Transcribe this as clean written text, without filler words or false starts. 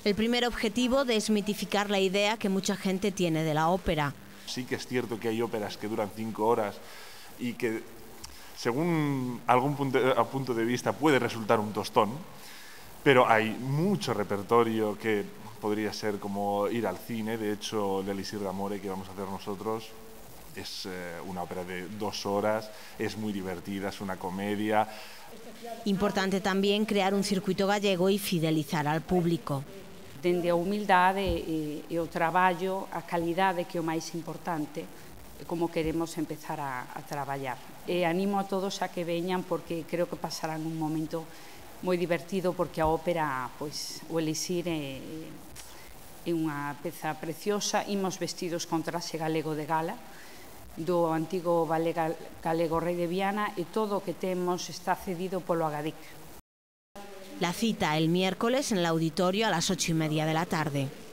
El primer objetivo, desmitificar la idea que mucha gente tiene de la ópera. Sí que es cierto que hay óperas que duran 5 horas y que, según algún punto de vista, puede resultar un tostón, pero hay mucho repertorio que podría ser como ir al cine. De hecho, l'Elisir d'Amore, que vamos a hacer nosotros, es una ópera de 2 horas, es muy divertida, es una comedia. Importante también crear un circuito gallego y fidelizar al público. Dende a humildade e o traballo, a calidade, que é o máis importante, como queremos empezar a traballar. E animo a todos a que veñan, porque creo que pasarán un momento moi divertido, porque a ópera, pois, o Elisir é unha peza preciosa. Imos vestidos con traxe galego de gala, do antigo ballet galego Rei de Viana, e todo o que temos está cedido polo Agadic. La cita el miércoles en el auditorio a las 8:30 de la tarde.